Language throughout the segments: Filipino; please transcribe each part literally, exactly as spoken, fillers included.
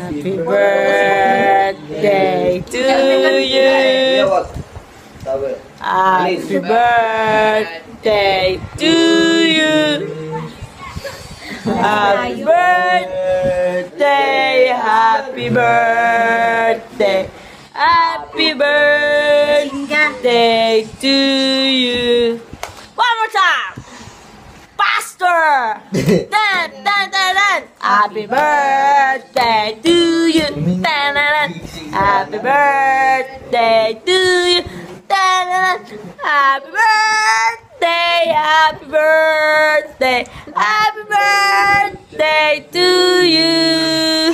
Happy birthday to you. Happy birthday to you. Happy birthday, happy birthday, happy birthday to you. One more time. Faster. Dun, dun, dun, dun. Happy birthday to you. Dun, dun, dun. Happy birthday to you. Dun, dun, dun. Happy birthday, happy birthday, happy birthday to you.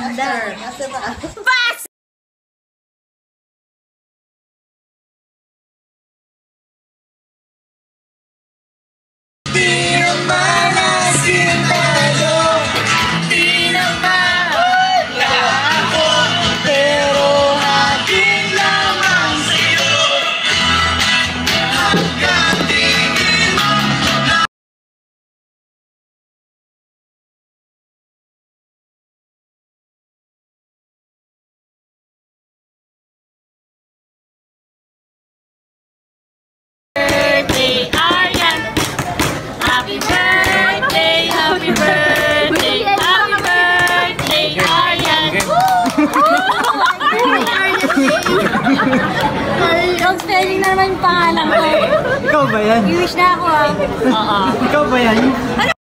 Fast. Di naman asin tayo, di naman ako, pero aking lamang sa'yo. Hanggang tingin mo na birthday, Aryan. Happy birthday, happy birthday, happy birthday, Aryan. Long spelling na naman yung pangalan ko. Ikaw ba yan? I-wish na ako ah. Oo. Ikaw ba yan?